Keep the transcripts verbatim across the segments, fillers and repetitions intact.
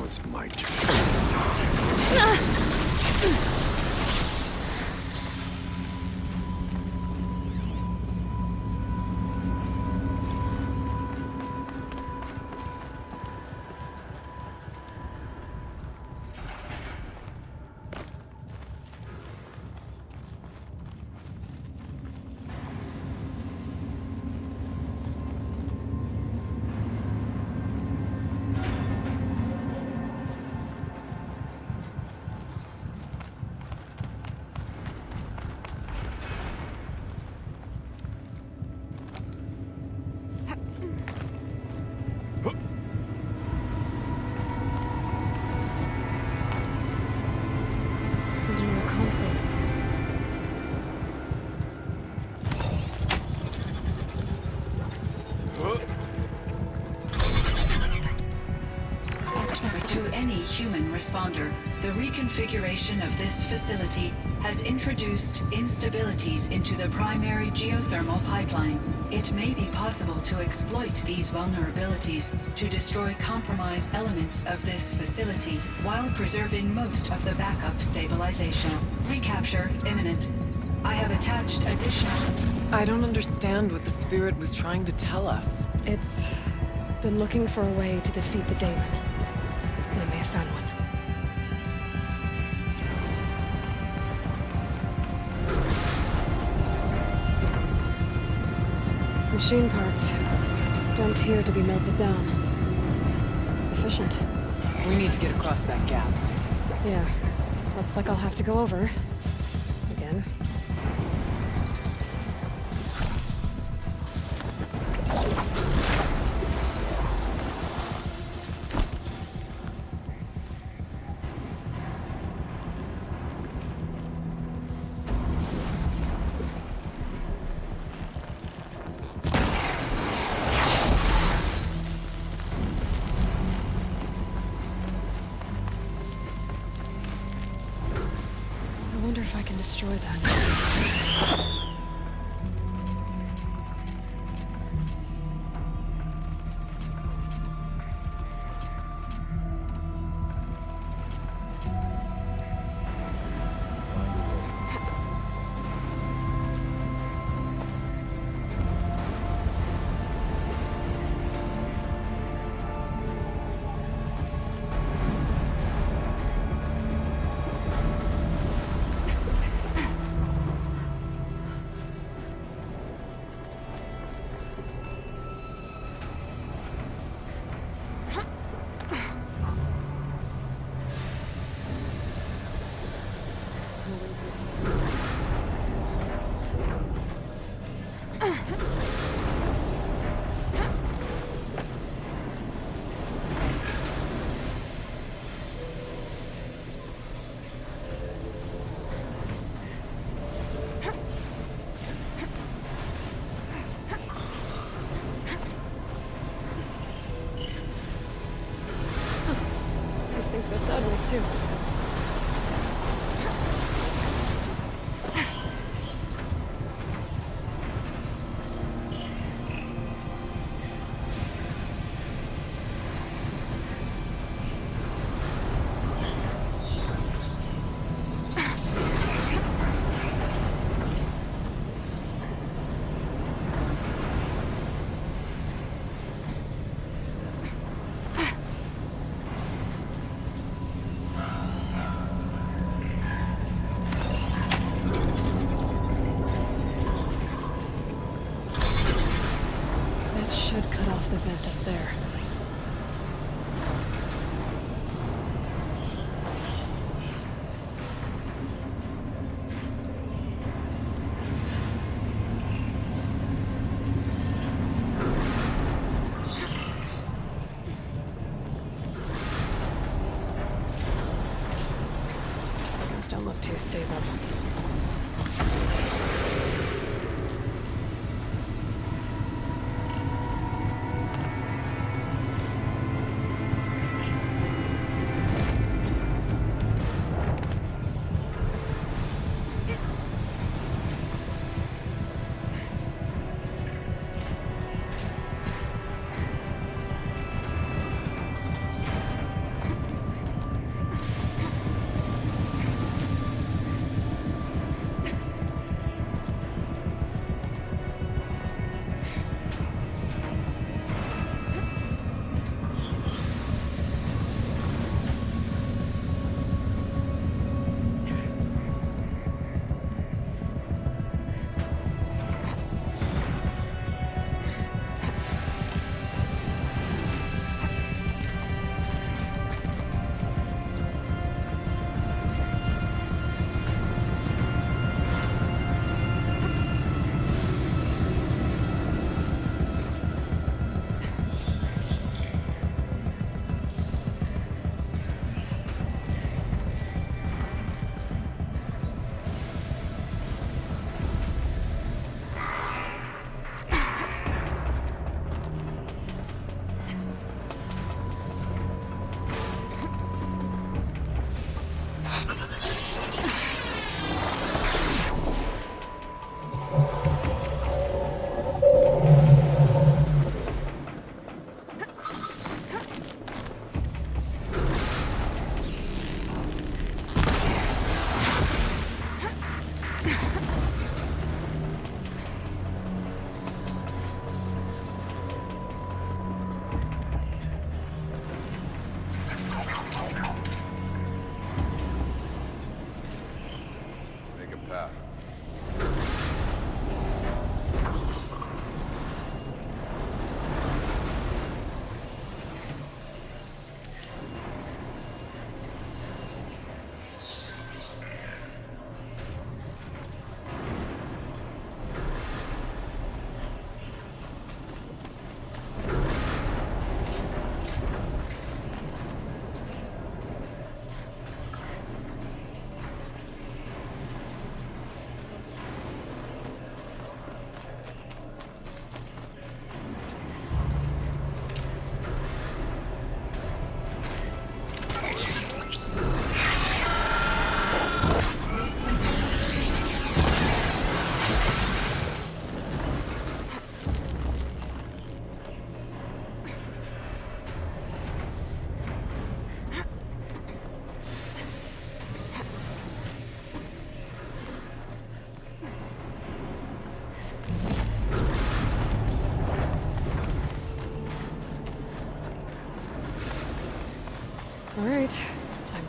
it's my turn. Responder, the reconfiguration of this facility has introduced instabilities into the primary geothermal pipeline. It may be possible to exploit these vulnerabilities to destroy compromised elements of this facility while preserving most of the backup stabilization. Recapture imminent. I have attached additional... I don't understand what the Spirit was trying to tell us. It's been looking for a way to defeat the Daemon. And I may have found one. Machine parts. Dumped here to be melted down. Efficient. We need to get across that gap. Yeah. Looks like I'll have to go over. Again. I wonder if I can destroy that. These things go sideways too. The vent up there. Things don't look too stable.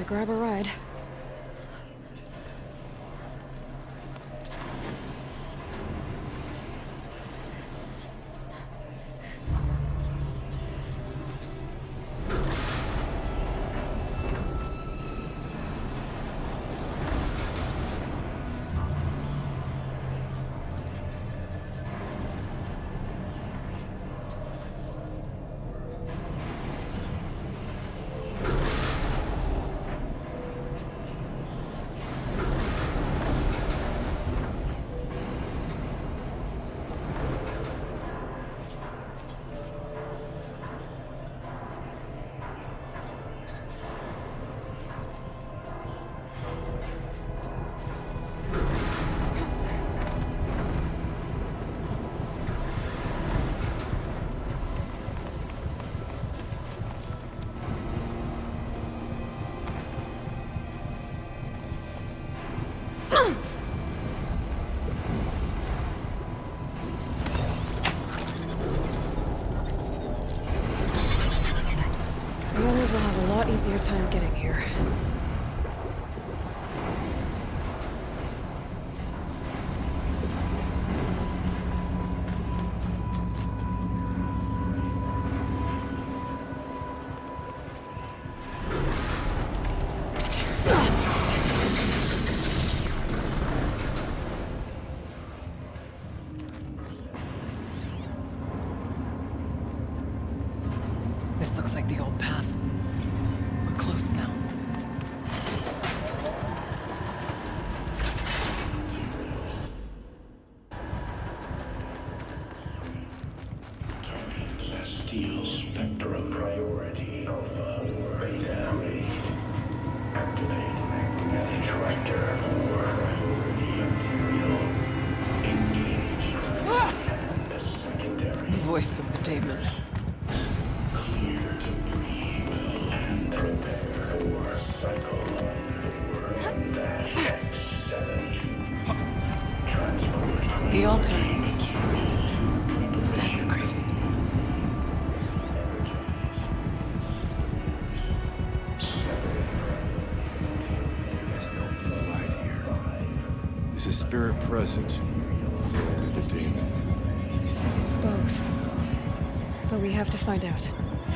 grab a ride. The others will have a lot easier time getting here. This looks like the old path. We're close now. Steel spectrum priority alpha beta read. Activate magnetic tractor for priority material. Engage. And the secondary. The voice of the Daemon. Clear to breathe and prepare for cycle four dash X seventy-two. Transport. The altar. Desecrated. There's no blue light here. Is a spirit present? Or the demon? It's both. But we have to find out.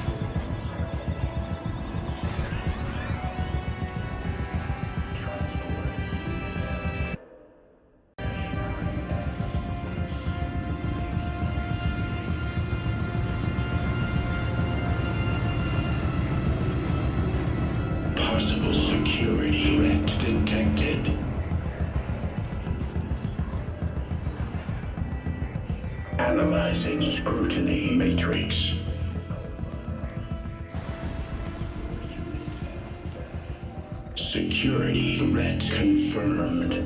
Possible security threat detected. Analyzing scrutiny matrix. Security threat confirmed.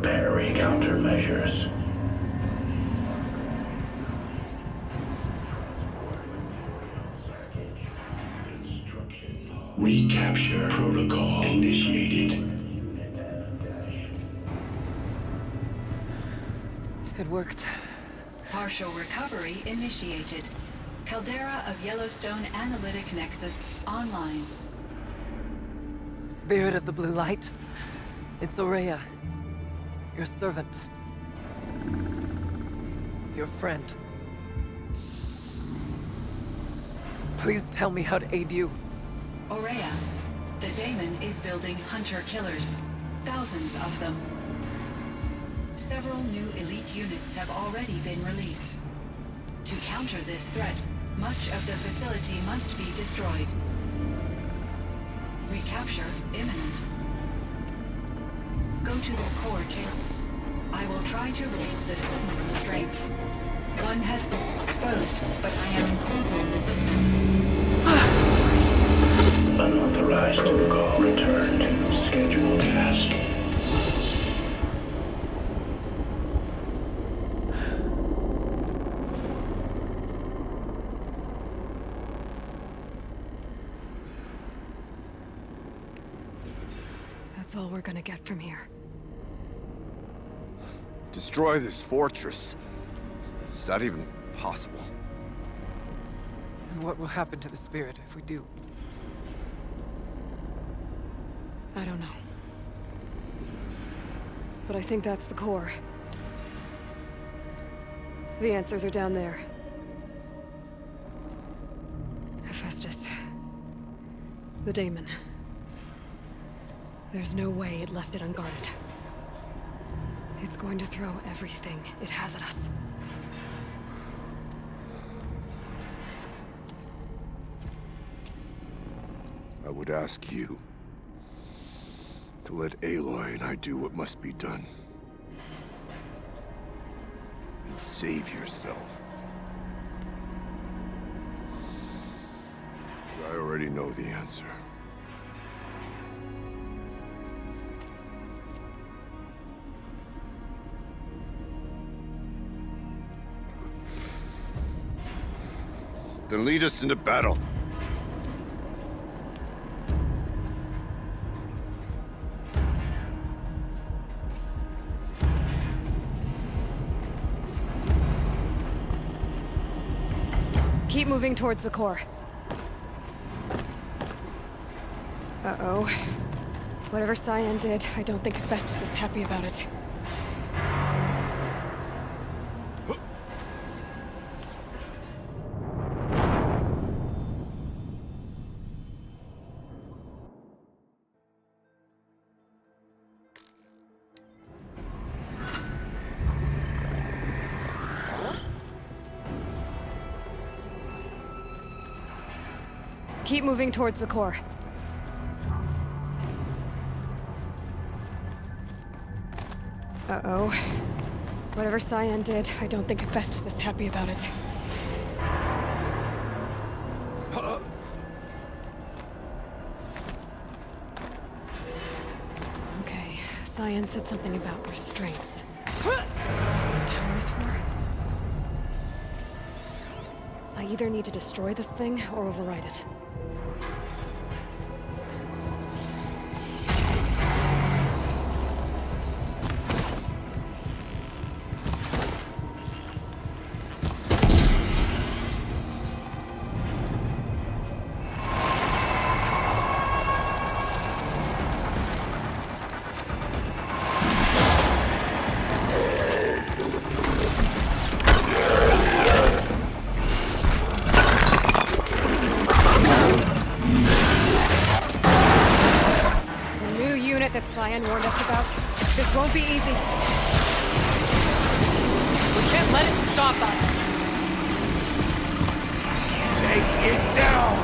preparing countermeasures. Recapture protocol initiated. It worked. Partial recovery initiated. Caldera of Yellowstone Analytic Nexus online. Spirit of the Blue Light. It's Ourea. Your servant. Your friend. Please tell me how to aid you. Ourea, the Daemon is building hunter-killers. Thousands of them. Several new elite units have already been released. To counter this threat, much of the facility must be destroyed. Recapture imminent. Go to the core chamber. I will try to raid the hidden constraint. One has been exposed, but I am... Unauthorized protocol returned. Scheduled task. That's all we're gonna get from here. Destroy this fortress. Is that even possible? And what will happen to the spirit if we do? I don't know. But I think that's the core. The answers are down there. Hephaestus. The Daemon. There's no way it left it unguarded. It's going to throw everything it has at us. I would ask you to let Aloy and I do what must be done. And save yourself. But I already know the answer. Then lead us into battle. Keep moving towards the core. Uh-oh. Whatever Cyan did, I don't think Hephaestus is happy about it. Keep moving towards the core. Uh-oh. Whatever Cyan did, I don't think Hephaestus is happy about it. Okay, Cyan said something about restraints. Is that what the tower is for? I either need to destroy this thing or override it. That Cyan warned us about. This won't be easy. We can't let it stop us! Take it down!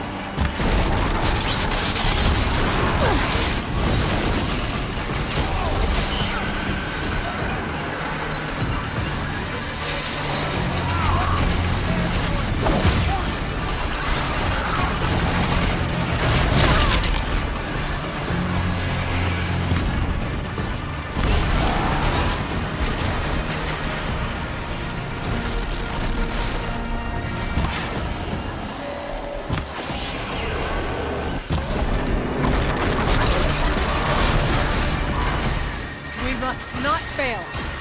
must not fail.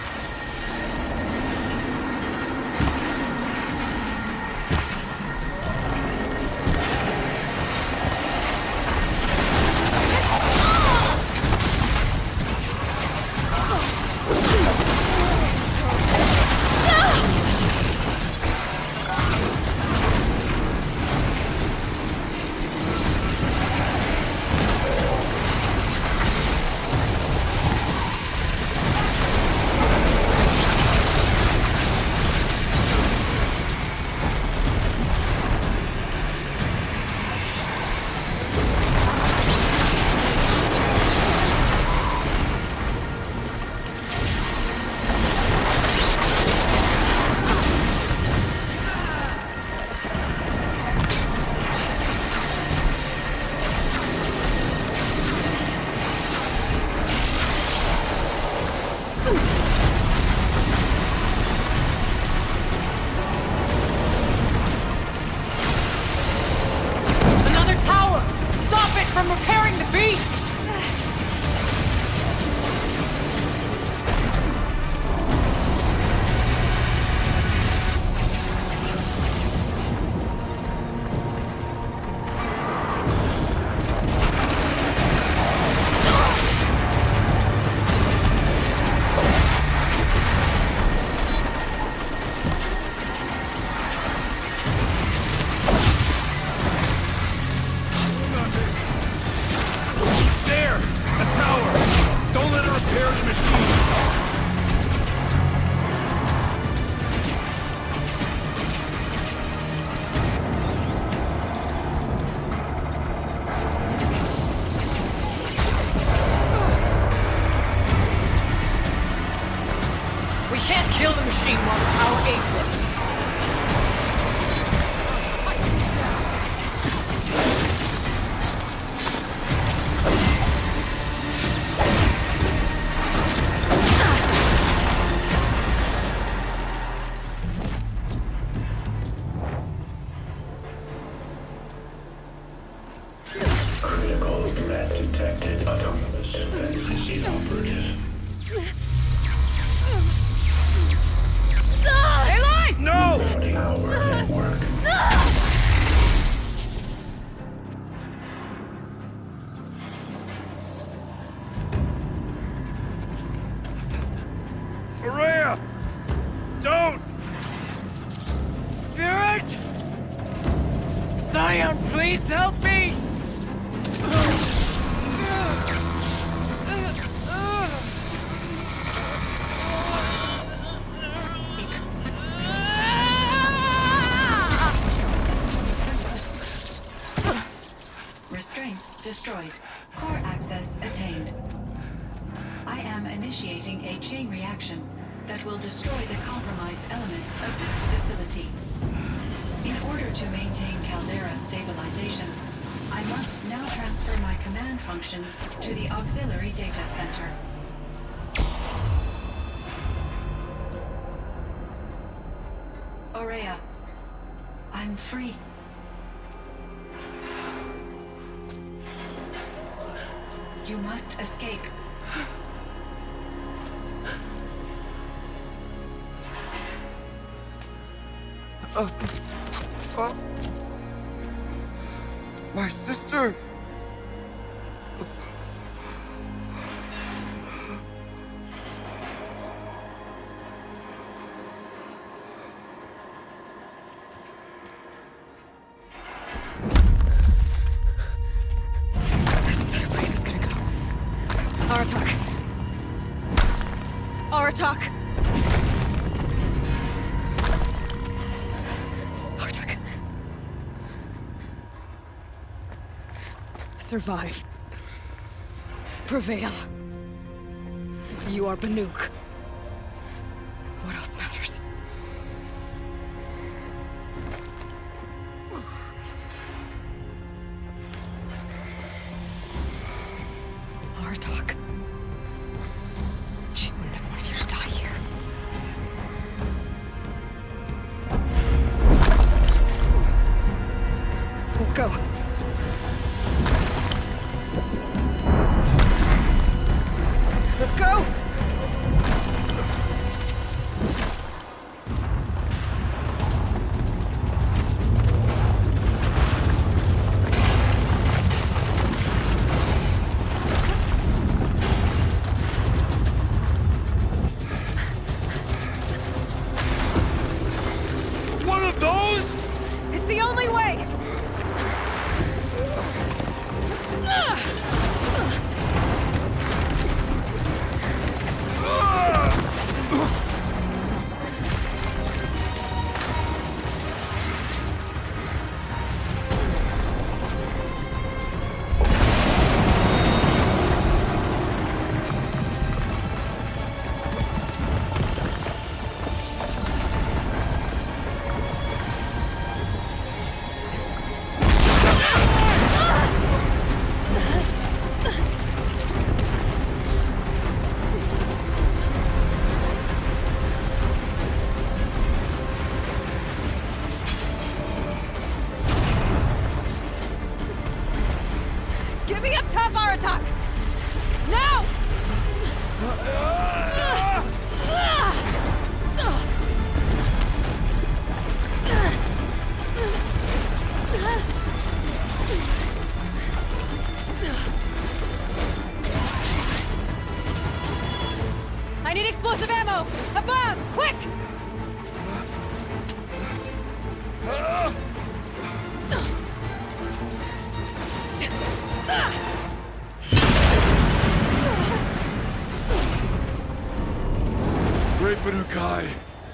Kill the machine while the tower aids it. Critical threat detected. Autonomous defense inoperative. No! Tower network. Ourea! Don't! Spirit! Scion, please help me! Restraints destroyed. Core access attained. I am initiating a chain reaction that will destroy the compromised elements of this facility. In order to maintain Caldera stabilization, I must now transfer my command functions to the auxiliary data center. Ourea, I'm free. You must escape. Uh, uh, my sister! This entire place is gonna go. Aratak. Aratak! Aratak. Survive. Prevail. You are Banuk. What else matters? Aratak. She wouldn't have wanted you to die here. Let's go. Let's go! I need explosive ammo! Above! Quick! Great Banukai!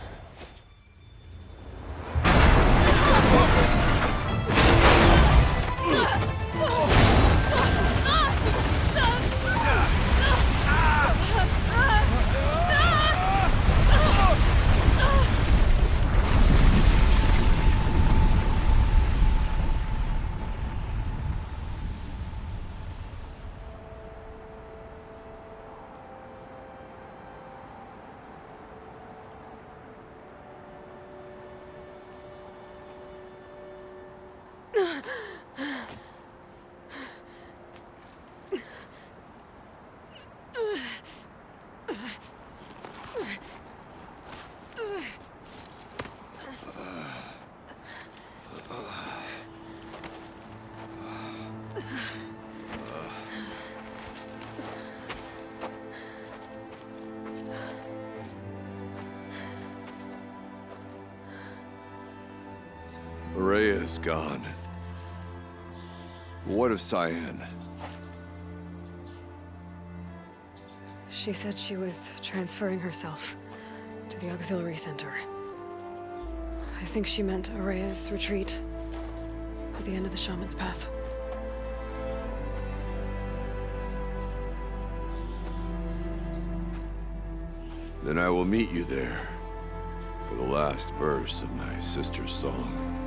Rhea is gone. What of Cyan? She said she was transferring herself to the auxiliary center. I think she meant Araya's retreat at the end of the Shaman's Path. Then I will meet you there for the last verse of my sister's song.